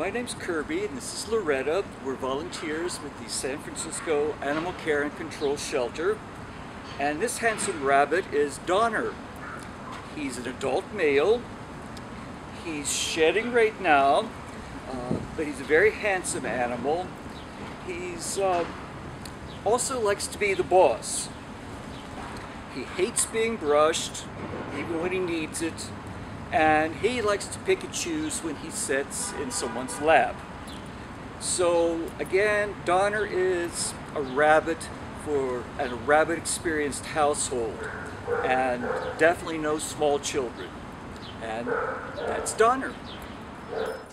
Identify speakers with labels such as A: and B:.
A: My name's Kirby and this is Loretta. We're volunteers with the San Francisco Animal Care and Control Shelter. And this handsome rabbit is Donner. He's an adult male. He's shedding right now, but he's a very handsome animal. He's also likes to be the boss. He hates being brushed, even when he needs it, and he likes to pick and choose when he sits in someone's lap. So again, Donner is a rabbit for a rabbit experienced household, and definitely no small children. And that's Donner.